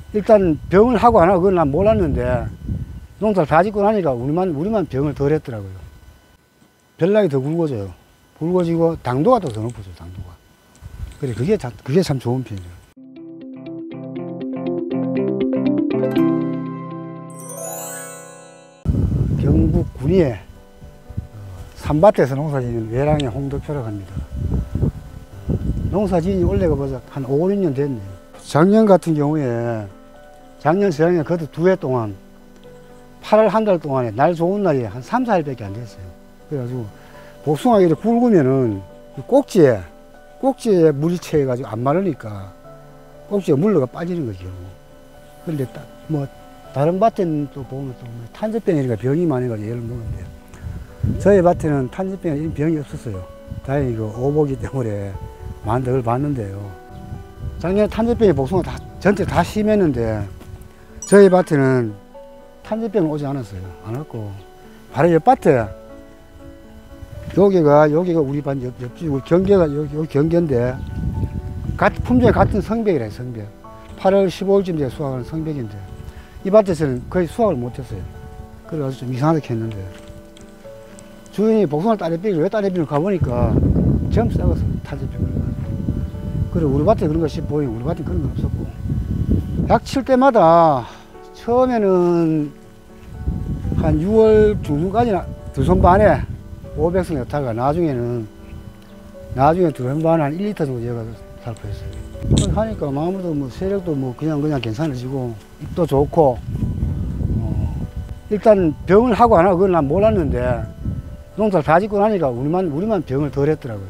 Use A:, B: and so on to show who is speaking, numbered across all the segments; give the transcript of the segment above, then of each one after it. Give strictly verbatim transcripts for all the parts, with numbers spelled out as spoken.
A: 일단 병을 하고 안 하고 그건 난 몰랐는데 농사를 다 짓고 나니까 우리만, 우리만 병을 덜 했더라고요. 벨락이 더 굵어져요. 굵어지고 당도가 또 더 높아져요, 당도가. 그래, 그게, 다, 그게 참 좋은 편이에요. 경북 군위에 산밭에서 농사짓는 외랑의 홍도표라고 합니다. 농사지은 원래가 벌써 한 오, 육 년 됐네요. 작년 같은 경우에 작년 재작년 그것도 두 해 동안 팔 월 한 달 동안에 날 좋은 날이 한 삼, 사 일밖에 안 됐어요. 그래가지고 복숭아가 이렇게 굵으면은 꼭지에 꼭지에 물이 채여가지고 안 마르니까 꼭지에 물러가 빠지는 거죠. 그런데 딱 뭐 다른 밭에는 또 보면 또 탄저병이니까 병이 많아가지고 얘를 먹는데요. 저희 밭에는 탄저병 이런 병이 없었어요. 다행히 그 오보기 때문에 많은 덕을 봤는데요. 작년에 탄저병이 복숭아 다 전체 다 심했는데 저희 밭에는 탄저병은 오지 않았어요. 안 왔고 바로 옆 밭에 여기가 여기가 우리 반 옆, 옆집 경계가 여기, 여기 경계인데 같은 품종이 같은 성벽이래요. 성벽. 팔월 십오일쯤 돼 수확하는 성벽인데 이 밭에서는 거의 수확을 못했어요. 그래가지고 좀 이상하게 했는데 주인이 복숭아 따래비를 왜 따래비를 가보니까 전부 썩었어. 탄저병을. 그래 우리 밭에 그런 것이 보이고 우리 밭에 그런 건 없었고 약 칠 때마다 처음에는 한 유월 중순까지는 두 손 반에 오백 성 였다가 나중에는 나중에 두 손 반에 한 일 리터 정도 제가 살포했어요. 하니까 마음도 뭐 세력도 뭐 그냥 그냥 괜찮아지고 입도 좋고 어, 일단 병을 하고 안 하고 그건 난 몰랐는데 농사를 다 짓고 나니까 우리만 우리만 병을 덜 했더라고요.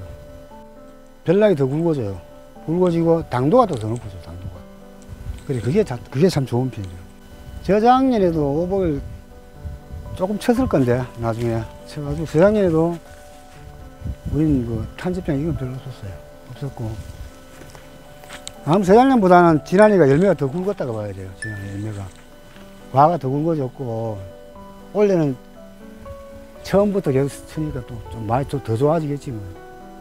A: 벨락이 더 굵어져요. 굵어지고 당도가 또 더 높아져요. 당도가. 그래 그게 다, 그게 참 좋은 편이에요. 저작년에도 오복을 조금 쳤을 건데 나중에 쳐가지고 저작년에도 우리는 그 탄저병 이건 별로 없었어요. 없었고 아무 저작년보다는 지난해가 열매가 더 굵었다고 봐야 돼요. 지난해 열매가 과가 더 굵어졌고 올해는 처음부터 계속 치니까 또 좀 많이 좀 더 좋아지겠지 뭐.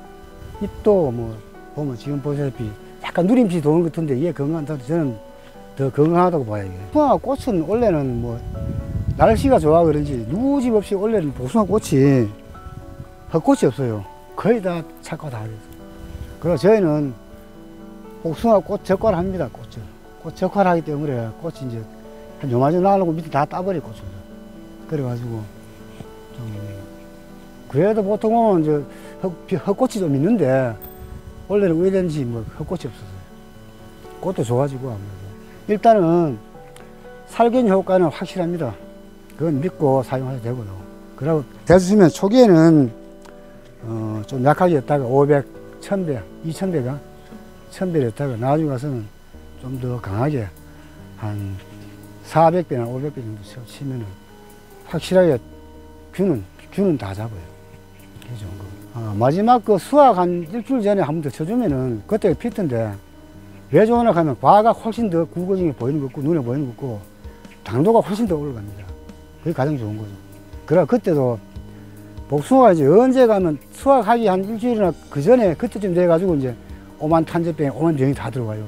A: 잎도 뭐 보면 지금 보시다시피 약간 누림빛이 도는 것 같은데 이게 건강하다. 저는 더 건강하다고 봐요. 이게. 복숭아 꽃은 원래는 뭐 날씨가 좋아 그런지 누구 집 없이 원래는 복숭아 꽃이 헛꽃이 없어요. 거의 다 착과 다 하겠어요. 그래서 저희는 복숭아 꽃 적과를 합니다. 꽃을. 꽃 적과를 하기 때문에 꽃이 이제 한 요마저 나오고 밑에 다 따버려 꽃을. 그래가지고 좀 그래도 보통은 이제 헛, 헛꽃이 좀 있는데 원래는 왜 이런지 뭐 헛꽃이 없었어요. 꽃도 좋아지고 아무래도. 일단은 살균 효과는 확실합니다. 그건 믿고 사용하셔도 되고요. 그리고 대수면 초기에는 어, 좀 약하게 했다가 오백, 천 배, 이천 배가 천 배를 했다가 나중에 가서는 좀 더 강하게 한 사백 배나 오백 배 정도 치면은 확실하게 균은, 균은 다 잡아요. 그게 좋은 거. 어, 마지막 그 수확 한 일주일 전에 한 번 더 쳐주면은 그때 피트인데 왜 좋으나 하면 과가 훨씬 더 굵어지게 보이는 것 같고 눈에 보이는 것 같고 당도가 훨씬 더 올라갑니다. 그게 가장 좋은 거죠. 그래 그때도 복숭아가 이제 언제 가면 수확하기 한 일주일이나 그 전에 그때쯤 돼가지고 이제 오만 탄저병, 오만 병이 다 들어와요.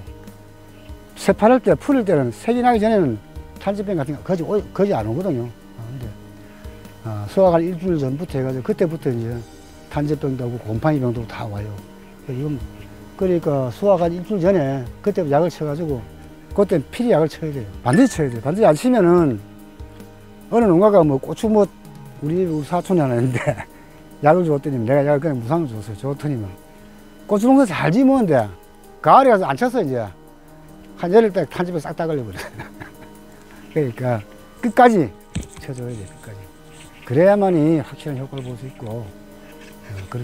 A: 새파랄 때, 풀을 때는 색이 나기 전에는 탄저병 같은 거 거의, 거의 안 오거든요. 근데 아, 수확할 일주일 전부터 해가지고 그때부터 이제 탄저병도 오고 곰팡이병도 다 와요. 이건 그러니까 수확한 일주일 전에 그때 약을 쳐가지고 그때 필히 약을 쳐야 돼요. 반드시 쳐야 돼요. 반드시 안 치면은 어느 농가가 뭐 고추 뭐 우리, 우리 사촌이 하나 있는데 약을 줬더니 내가 약을 그냥 무상으로 줬어요. 줬더니만 고추 농사 잘 지었는데 가을에 가서 안 쳤어 이제 한 열흘 때 탄저병 싹 다 걸려버려. 그러니까 끝까지 쳐줘야 돼. 끝까지. 그래야만이 확실한 효과를 볼 수 있고 어, 그러게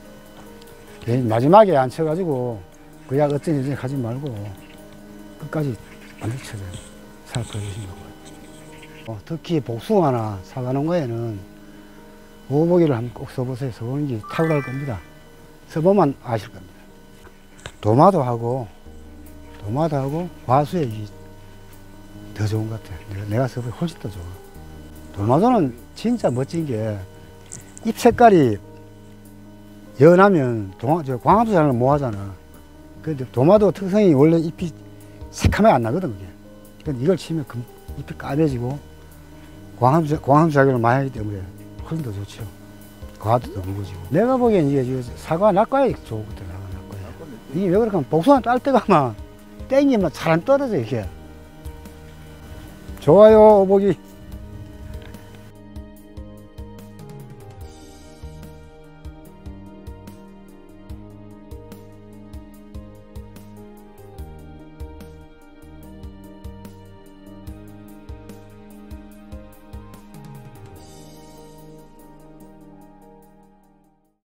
A: 됩니다. 마지막에 안 쳐가지고 그 약 어쩐 일인지 가지 말고 끝까지 반드시 쳐줘요. 살포해 주신 거고요. 어, 특히 복숭아나 사과 농가에는 오보기를 한번 꼭 써보세요. 써보는 게 탁월할 겁니다. 써보면 아실 겁니다. 도마도하고 도마도하고 과수액이 더 좋은 것 같아요. 내가, 내가 써보기 훨씬 더 좋아. 도마도는 진짜 멋진 게 잎 색깔이 연하면 동화, 저 광합수 자는 뭐 하잖아. 근데 도마도 특성이 원래 잎이 새카매 안 나거든, 그게. 근데 이걸 치면 금, 잎이 까매지고 광합, 광합작용을 많이 하기 때문에 훨씬 더 좋죠. 과도 더 무거워지고. 내가 보기엔 이게 지금 사과 낙과에 좋거든, 사과 낙과에. 이게 왜 그럴까 하면 복숭아 딸 때가 막 땡기면 잘 안 떨어져, 이게. 좋아요, 오복이.